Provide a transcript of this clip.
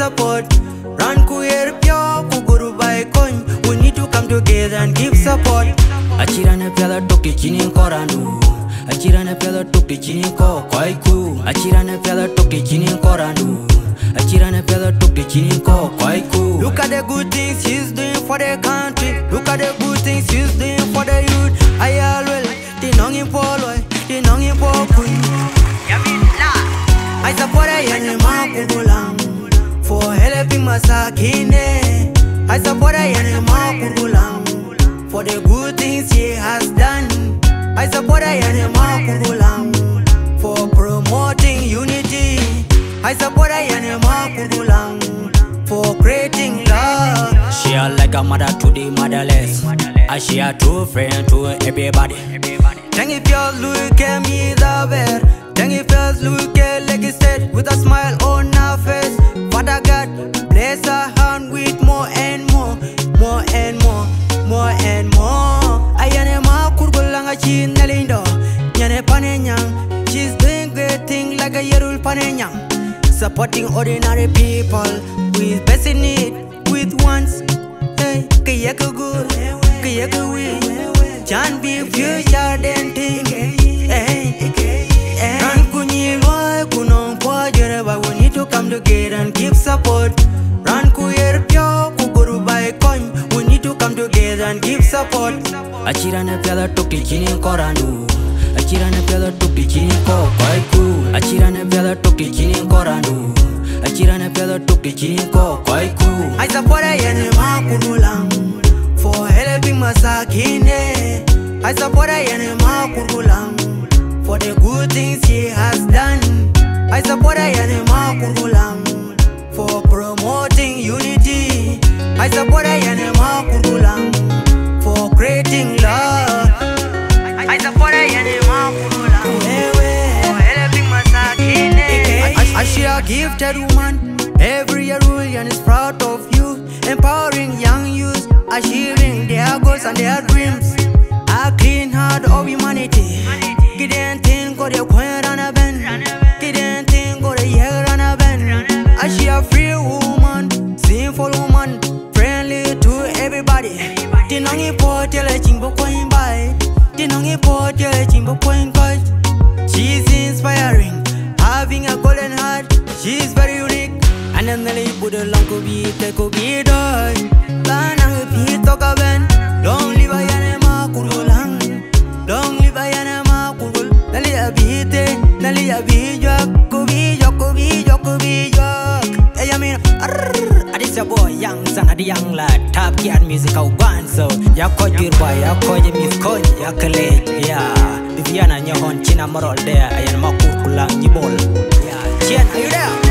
support. Run kuyer pyo kuguru by coin. We need to come together and give support. Achira na pela toki chini korandu. Achira na pela toki chini ko kwaiku. Achira na pela toki chini korandu. Achira na pela toki chini ko kwaiku. Look at the good things she's doing for the country. Look at the good things she's doing for the youth. I always tinongi polo, tinongi poku. I support a yana makulang for helping Masakine. I support a yana makulang for the good things she has done. I support a yana makulang for promoting unity. I support a yana makulang for creating love. She are like a mother to the motherless. And she a true friend to everybody. Thank you for look at me the bear. Thank you for look at like he said with a smile on her face. Father God bless her hand with more and more, more and more, more and more. Ayane ma kurgulanga chin nelindo. Nyane panenyang. She's doing great things like a yerul panenyang. Supporting ordinary people with best in need, with wants. Hey, kaya good, kaya we can be future denting. Run kunyi loy kunong po jereba. We need to come together and give support. Run kuyer pyo kuguru by coin. We need to come together and give support. Achira na pela toki chini korandu. Achira na pela toki chini ko kwaiku. Achira na pela toki chini korandu. Achira na pela toki chini ko kwaiku. I support a yana makulang for helping Masakine. I support a yana makulang for the good things he has done. I support a yana makulang for promoting unity. I support a yana makulang for creating love. I support a yana makulang for helping Masakine. I she a gifted woman. Every Yerulian is proud of you. Empowering young youth, achieving their goals and their dreams. A clean heart of humanity. Kiden think go the coin and a ben. Kiden think go the year and a ben. I she a free woman, sinful woman, friendly to everybody. Tinongi po tele chingbo coin by. Tinongi po tele chingbo coin coin. She's inspiring, having a golden heart. She's very unique. And then the late Buddha Lanko be take be doy. Banang be talk ben. Don't leave a yanema kurulang. Don't leave a yanema kurul. Nali a bite, nali a bijak, kubi jok. Hey, I mean, this your boy, young son of the young lad. Top gear musical band, so ya call your boy, ya call your miss coin, ya collect, yeah. Viviana, your hon, China Moral there, I am Makulang, you ball. Yeah, Chen, are you there?